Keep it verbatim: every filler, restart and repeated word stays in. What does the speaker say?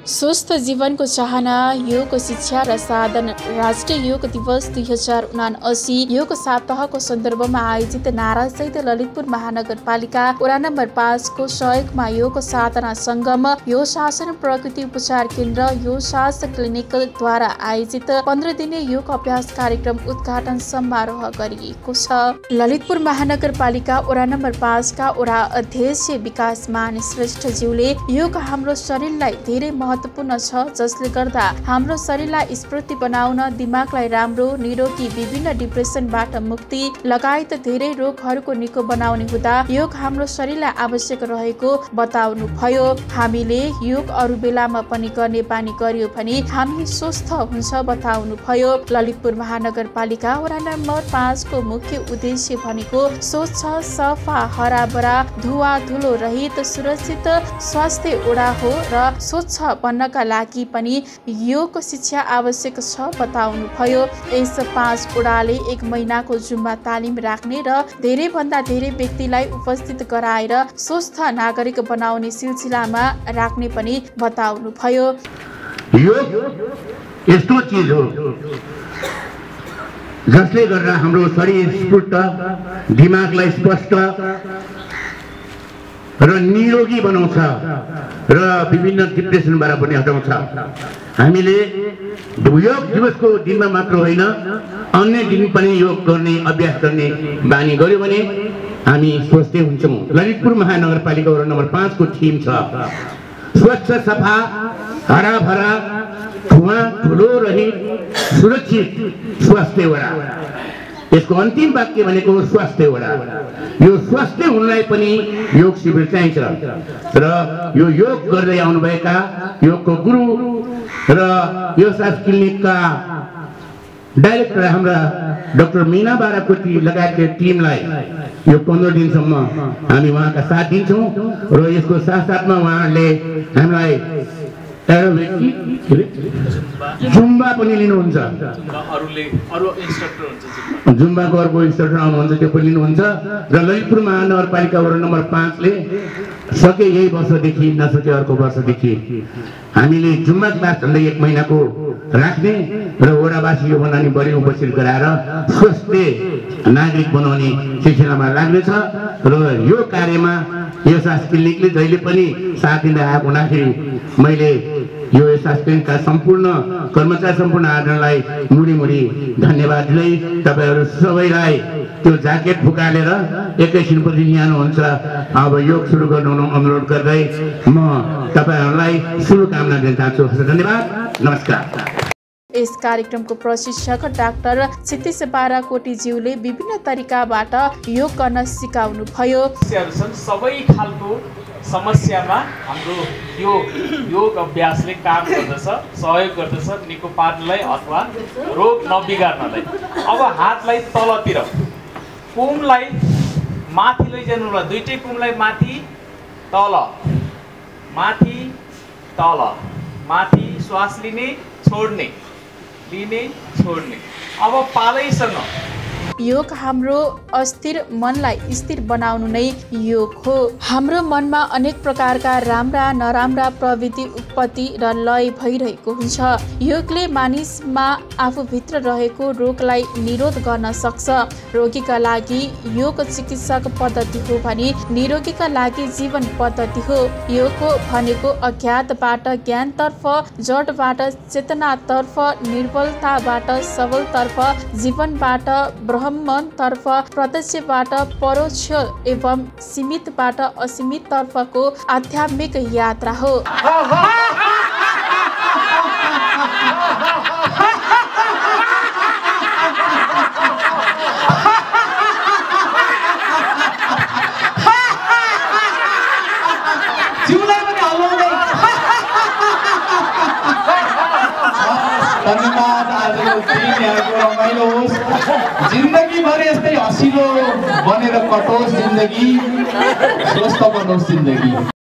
स्वस्थ जीवनको चाहना योग शिक्षा र साधन राष्ट्रिय योग दिवस दुई हजार उनासी योग सप्ताहको सन्दर्भमा आयोजित नारायणसहित ललितपुर महानगरपालिका वडा नम्बर पाँच को सहयोगमा योग साधना संगम योग शासन प्रकृति उपचार केन्द्र योग शास्त्र क्लिनिकद्वारा आयोजित पन्ध्र दिने योग अभ्यास कार्यक्रम उद्घाटन समारोह गरिएको छ। ललितपुर महानगरपालिका वडा नम्बर पाँच का वडा अध्यक्ष विकास मान श्रेष्ठज्यूले योग हाम्रो शरीरलाई धेरै महत्वपूर्ण छ, जसले गर्दा हाम्रो शरीरलाई स्फूर्ति बनाउन, दिमागलाई राम्रो, निरोगी, विभिन्न डिप्रेसनबाट मुक्ति लगायत धेरै रोगहरूको निको बनाउने हुँदा योग हाम्रो शरीरलाई आवश्यक रहेको बताउनु भयो। हामीले योग अरू बेलामा पनि गर्ने बानी गर्यो भने हामी स्वस्थ हुन्छ बताउनु भयो। ललितपुर महानगरपालिका वडा नम्बर पाँच को मुख्य उद्देश्य भनेको स्वच्छ, सफा, हराभरा, धुवा धुलो रहित सुरक्षित स्वास्थ्य वडा हो र स्वच्छ बन्नका लागि पनि योग शिक्षा आवश्यक छ बताउनु भयो। यस पाँच वडाले एक महिनाको जुम्बा तालिम राख्ने र धेरै भन्दा धेरै व्यक्तिलाई उपस्थित गराएर स्वस्थ नागरिक बनाउने सिलसिलामा राख्ने पनि बताउनु भयो। योग यस्तो चीज हो जसले गर्दा हाम्रो शरीर स्फूर्त, दिमागलाई स्पष्ट र निरोगी बनाउँछ र विभिन्न डिप्रेसनबाट पनि हटाउँछ। हामीले योग दिवसको दिनमा मात्र होइन, अन्य दिन पनि योग गर्ने अभ्यास गर्ने बानी गर्यो भने हामी स्वस्थ हुन्छौँ। ललितपुर महानगरपालिका वडा नम्बर पाँच को थीम छ स्वच्छ, सफा, हराभरा, धुवा धुलो रहित सुरक्षित स्वास्थ्य वडा। यसको अन्तिम वाक्य भनेको स्वास्थ्य वडा। यो स्वास्थ्य हुनलाई पनि योग शिविर चाहिन्छ र यो योग गर्दै आउनुभएका योगको गुरु र यो शास्त्र क्लिनिकका डाइरेक्टर हाम्रा डाक्टर मीना बाराकोटी लगायतका टिमलाई यो पन्ध्र दिनसम्म हामी उहाँका साथ दिन्छौँ र यसको साथसाथमा उहाँहरूले हामीलाई जुम्बा पनि लिनुहुन्छ, जुम्बाको अर्को इन्स्ट्रक्टर आउनुहुन्छ, त्यो पनि लिनुहुन्छ र ललितपुर महानगरपालिका वडा नम्बर पाँचले सके यही वर्षदेखि नसके अर्को वर्षदेखि हामीले जुम्बा क्लास झन्डै एक महिनाको राख्ने र वडावासी यो बनाउने बढी उपस्थित गराएर स्वस्थ नागरिक बनाउने सिलसिलामा लाग्नेछ र यो कार्यमा यो शास्त्र क्लिनिकले जहिले पनि साथ दिँदै आएको हुँदाखेरि मैले यो शास्त्र क्लिनिकका सम्पूर्ण कर्मचारी सम्पूर्ण आदरणलाई मुडी मुडी धन्यवाद दिँदै तपाईँहरू सबैलाई त्यो ज्याकेट फुकालेर एकैछिनपछि न्याउनुहुन्छ। अब योग सुरु गर्नु अनुरोध गर्दै म तपाईँहरूलाई शुभकामना दिन चाहन्छु। धन्यवाद, नमस्कार। यस कार्यक्रमको प्रशिक्षक डाक्टर क्षितिज बाराकोटीज्यूले विभिन्न तरिकाबाट योग गर्न सिकाउनु भयो। सबै खालको समस्यामा हाम्रो यो योग अभ्यासले काम गर्दछ, सहयोग गर्दछ निको पार्नलाई अथवा रोग नबिगार्नलाई। अब हातलाई तलतिर, कुमलाई माथि लैजानुलाई, दुईटै कुमलाई माथि तल, माथि तल, माथि श्वास लिने छोड्ने, लिने छोड्ने। अब पालैसँग योग हाम्रो अस्थिर मनलाई स्थिर बनाउनु नै योग हो। हाम्रो मनमा अनेक प्रकारका राम्रा नराम्रा प्रवृत्ति उत्पत्ति र लय भइरहेको हुन्छ। योगले मानिसमा आफूभित्र रहेको रोगलाई निरोध गर्न सक्छ। रोगीका लागि योग चिकित्सक पद्धति हो भने निरोगीका लागि जीवन पद्धति हो। योग भनेको अज्ञातबाट ज्ञानतर्फ, जडबाट चेतनातर्फ, निर्बलताबाट सबलतर्फ, जीवनबाट ब्रह्मतर्फ, प्रत्यक्षबाट परोक्ष एवं सीमितबाट असीमित तर्फको आध्यात्मिक यात्रा हो। धन्यवाद। आजको दिन यहाँको रमाइलो होस्, जिन्दगीभर यस्तै हँसिलो बनेर कटोस् जिन्दगी, स्वस्थ बनोस् जिन्दगी।